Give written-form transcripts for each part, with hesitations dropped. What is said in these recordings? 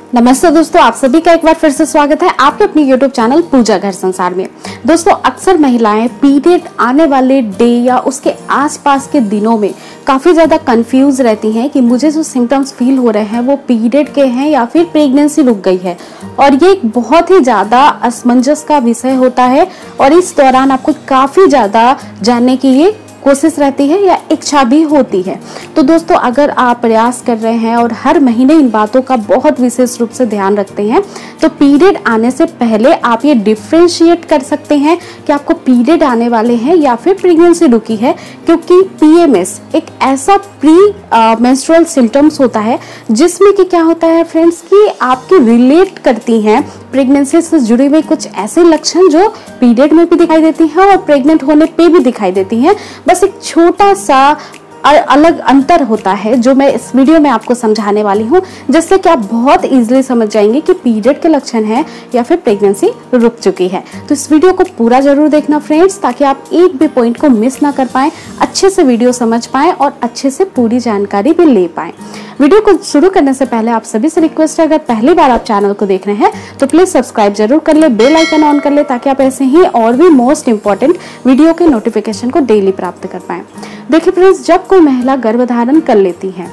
नमस्ते दोस्तों, आप सभी का एक बार फिर से स्वागत है आपके अपने YouTube चैनल पूजा घर संसार में। दोस्तों, अक्सर महिलाएं पीरियड आने वाले डे या उसके आसपास के दिनों में काफ़ी ज़्यादा कंफ्यूज रहती हैं कि मुझे जो सिम्टम्स फील हो रहे हैं वो पीरियड के हैं या फिर प्रेगनेंसी रुक गई है। और ये एक बहुत ही ज़्यादा असमंजस का विषय होता है और इस दौरान आपको काफ़ी ज़्यादा जानने की ये कोशिश रहती है या इच्छा भी होती है। तो दोस्तों, अगर आप प्रयास कर रहे हैं और हर महीने इन बातों का बहुत विशेष रूप से ध्यान रखते हैं तो पीरियड आने से पहले आप ये डिफ्रेंशिएट कर सकते हैं कि आपको पीरियड आने वाले हैं या फिर प्रेगनेंसी रुकी है। क्योंकि पीएमएस एक ऐसा प्री मेंस्ट्रुअल सिम्टम्स होता है जिसमें कि क्या होता है फ्रेंड्स कि आपकी रिलेट करती हैं प्रेगनेंसी से जुड़े हुए कुछ ऐसे लक्षण जो पीरियड में भी दिखाई देती हैं और प्रेग्नेंट होने पे भी दिखाई देती हैं। बस एक छोटा सा अलग अंतर होता है जो मैं इस वीडियो में आपको समझाने वाली हूँ, जिससे कि आप बहुत इजीली समझ जाएंगे कि पीरियड के लक्षण हैं या फिर प्रेगनेंसी रुक चुकी है। तो इस वीडियो को पूरा जरूर देखना फ्रेंड्स, ताकि आप एक भी पॉइंट को मिस ना कर पाएं, अच्छे से वीडियो समझ पाएं और अच्छे से पूरी जानकारी भी ले पाएं। वीडियो को शुरू करने से पहले आप सभी से रिक्वेस्ट है, अगर पहली बार आप चैनल को देख रहे हैं तो प्लीज सब्सक्राइब जरूर कर ले, बेल आइकन ऑन कर ले, ताकि आप ऐसे ही और भी मोस्ट इंपॉर्टेंट वीडियो के नोटिफिकेशन को डेली प्राप्त कर पाएं। देखिए फ्रेंड्स, जब कोई महिला गर्भधारण कर लेती है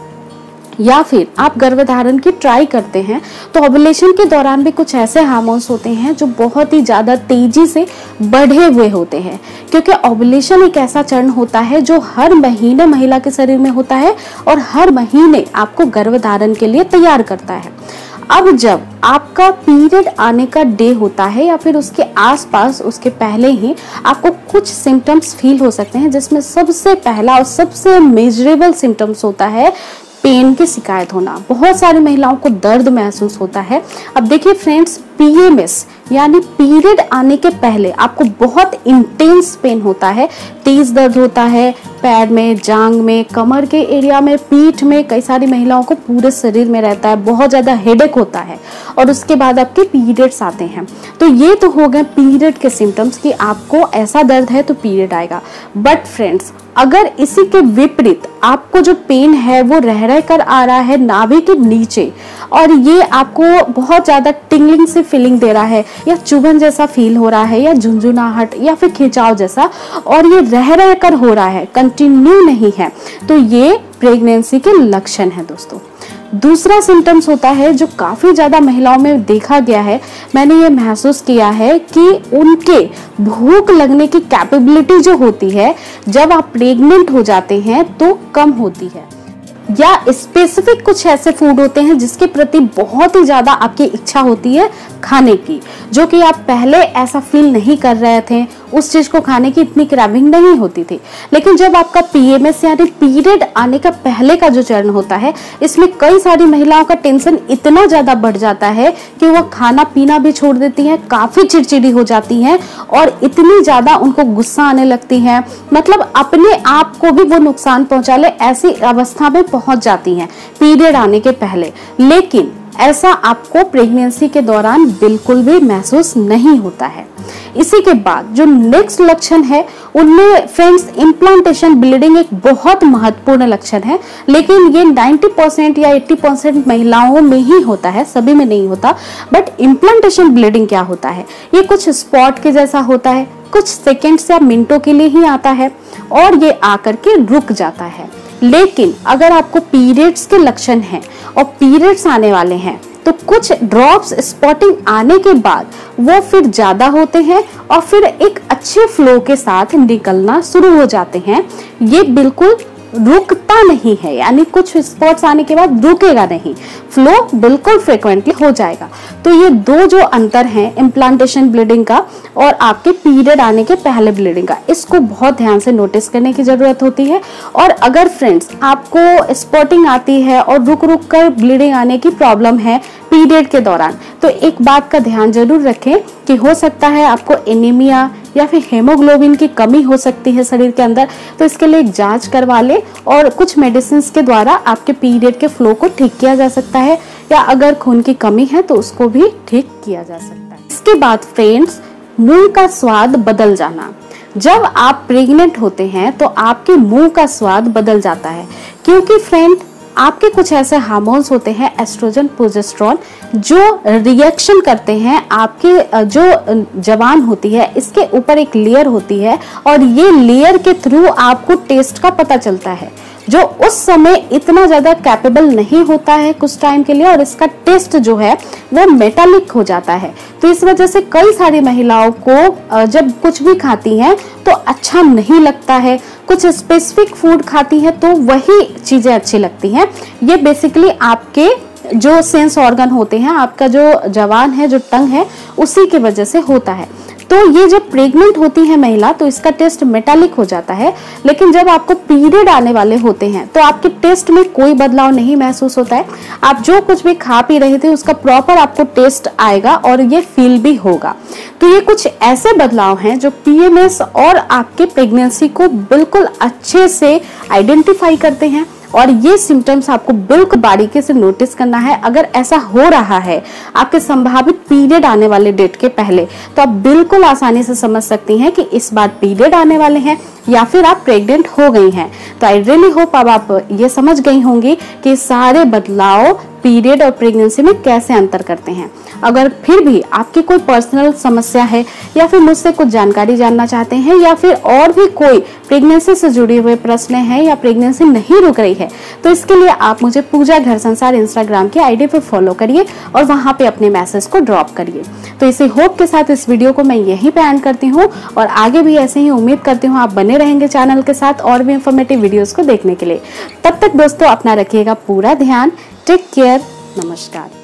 या फिर आप गर्भधारण की ट्राई करते हैं तो ओव्यूलेशन के दौरान भी कुछ ऐसे हार्मोन्स होते हैं जो बहुत ही ज़्यादा तेजी से बढ़े हुए होते हैं। क्योंकि ओव्यूलेशन एक ऐसा चरण होता है जो हर महीने महिला के शरीर में होता है और हर महीने आपको गर्भधारण के लिए तैयार करता है। अब जब आपका पीरियड आने का डे होता है या फिर उसके आसपास, उसके पहले ही आपको कुछ सिम्टम्स फील हो सकते हैं, जिसमें सबसे पहला और सबसे मेजरेबल सिम्टम्स होता है पेन की शिकायत होना। बहुत सारी महिलाओं को दर्द महसूस होता है। अब देखिए फ्रेंड्स, पीएमएस यानी पीरियड आने के पहले आपको बहुत इंटेंस पेन होता है, तेज दर्द होता है पैर में, जांग में, कमर के एरिया में, पीठ में, कई सारी महिलाओं को पूरे शरीर में रहता है, बहुत ज़्यादा हेडेक होता है और उसके बाद आपके पीरियड्स आते हैं। तो ये तो हो गए पीरियड के सिम्टम्स कि आपको ऐसा दर्द है तो पीरियड आएगा। बट फ्रेंड्स, अगर इसी के विपरीत आपको जो पेन है वो रह रह कर आ रहा है नाभि के नीचे और ये आपको बहुत ज़्यादा टिंगलिंग से फीलिंग दे रहा है या चुभन जैसा फील हो रहा है या झुंझुनाहट या फिर खिंचाव जैसा, और ये रह रह कर हो रहा है, कंटिन्यू नहीं है, तो ये प्रेगनेंसी के लक्षण है दोस्तों। दूसरा सिम्टम्स होता है जो काफ़ी ज़्यादा महिलाओं में देखा गया है, मैंने ये महसूस किया है कि उनके भूख लगने की कैपेबिलिटी जो होती है जब आप प्रेग्नेंट हो जाते हैं तो कम होती है। या स्पेसिफिक कुछ ऐसे फूड होते हैं जिसके प्रति बहुत ही ज़्यादा आपकी इच्छा होती है खाने की, जो कि आप पहले ऐसा फील नहीं कर रहे थे, उस चीज़ को खाने की इतनी क्रेविंग नहीं होती थी। लेकिन जब आपका पीएमएस यानी पीरियड आने का पहले का जो चरण होता है, इसमें कई सारी महिलाओं का टेंशन इतना ज़्यादा बढ़ जाता है कि वह खाना पीना भी छोड़ देती हैं, काफ़ी चिड़चिड़ी हो जाती हैं और इतनी ज़्यादा उनको गुस्सा आने लगती है, मतलब अपने आप को भी वो नुकसान पहुँचा ले ऐसी अवस्था में पहुँच जाती हैं पीरियड आने के पहले। लेकिन ऐसा आपको प्रेगनेंसी के दौरान बिल्कुल भी महसूस नहीं होता है। इसी के बाद जो नेक्स्ट लक्षण है उनमें फ्रेंड्स इम्प्लांटेशन ब्लीडिंग एक बहुत महत्वपूर्ण लक्षण है, लेकिन ये 90% या 80% महिलाओं में ही होता है, सभी में नहीं होता। बट इम्प्लांटेशन ब्लीडिंग क्या होता है? ये कुछ स्पॉट के जैसा होता है, कुछ सेकेंड्स या मिनटों के लिए ही आता है और ये आकर के रुक जाता है। लेकिन अगर आपको पीरियड्स के लक्षण हैं और पीरियड्स आने वाले हैं तो कुछ ड्रॉप्स स्पॉटिंग आने के बाद वो फिर ज्यादा होते हैं और फिर एक अच्छे फ्लो के साथ निकलना शुरू हो जाते हैं। ये बिल्कुल रुकता नहीं है, यानी कुछ स्पॉट्स आने के बाद रुकेगा नहीं, फ्लो बिल्कुल फ्रिक्वेंटली हो जाएगा। तो ये दो जो अंतर हैं इम्प्लांटेशन ब्लीडिंग का और आपके पीरियड आने के पहले ब्लीडिंग का, इसको बहुत ध्यान से नोटिस करने की जरूरत होती है। और अगर फ्रेंड्स आपको स्पॉटिंग आती है और रुक रुक कर ब्लीडिंग आने की प्रॉब्लम है पीरियड के दौरान, तो एक बात का ध्यान जरूर रखें कि हो सकता है आपको एनीमिया या फिर हेमोग्लोबिन की कमी हो सकती है शरीर के अंदर, तो इसके लिए एक जांच करवा ले और कुछ मेडिसिन के द्वारा आपके पीरियड के फ्लो को ठीक किया जा सकता है, या अगर खून की कमी है तो उसको भी ठीक किया जा सकता है। इसके बाद फ्रेंड्स, मुंह का स्वाद बदल जाना। जब आप प्रेग्नेंट होते हैं तो आपके मुंह का स्वाद बदल जाता है, क्योंकि फ्रेंड आपके कुछ ऐसे हार्मोन्स होते हैं एस्ट्रोजन प्रोजेस्टेरोन जो रिएक्शन करते हैं आपके जो जवान होती है इसके ऊपर एक लेयर होती है और ये लेयर के थ्रू आपको टेस्ट का पता चलता है, जो उस समय इतना ज्यादा कैपेबल नहीं होता है कुछ टाइम के लिए और इसका टेस्ट जो है वो मेटालिक हो जाता है। तो इस वजह से कई सारी महिलाओं को जब कुछ भी खाती हैं तो अच्छा नहीं लगता है, कुछ स्पेसिफिक फूड खाती हैं तो वही चीजें अच्छी लगती हैं। ये बेसिकली आपके जो सेंस ऑर्गन होते हैं, आपका जो जवान है, जो टंग है, उसी की वजह से होता है। तो ये जब प्रेग्नेंट होती है महिला तो इसका टेस्ट मेटालिक हो जाता है, लेकिन जब आपको पीरियड आने वाले होते हैं तो आपके टेस्ट में कोई बदलाव नहीं महसूस होता है। आप जो कुछ भी खा पी रहे थे उसका प्रॉपर आपको टेस्ट आएगा और ये फील भी होगा। तो ये कुछ ऐसे बदलाव हैं जो पीएमएस और आपके प्रेगनेंसी को बिल्कुल अच्छे से आइडेंटिफाई करते हैं और ये सिम्टम्स आपको बिल्कुल बारीकी से नोटिस करना है। अगर ऐसा हो रहा है आपके संभावित पीरियड आने वाले डेट के पहले तो आप बिल्कुल आसानी से समझ सकती हैं कि इस बार पीरियड आने वाले हैं या फिर आप प्रेग्नेंट हो गई हैं। तो आई रियली होप अब आप ये समझ गई होंगी कि सारे बदलाव पीरियड और प्रेगनेंसी में कैसे अंतर करते हैं। अगर फिर भी आपकी कोई पर्सनल समस्या है या फिर मुझसे कुछ जानकारी जानना चाहते हैं या फिर और भी कोई प्रेगनेंसी से जुड़े हुए प्रश्न हैं या प्रेगनेंसी नहीं रुक रही है तो इसके लिए आप मुझे पूजा घर संसार इंस्टाग्राम की आईडी पे फॉलो करिए और वहां पे अपने मैसेज को ड्रॉप करिए। तो इसी होप के साथ इस वीडियो को मैं यहीं पे एंड करती हूँ और आगे भी ऐसे ही उम्मीद करती हूँ आप बने रहेंगे चैनल के साथ और भी इंफॉर्मेटिव वीडियोस को देखने के लिए। तब तक दोस्तों अपना रखिएगा पूरा ध्यान। Take care. नमस्कार।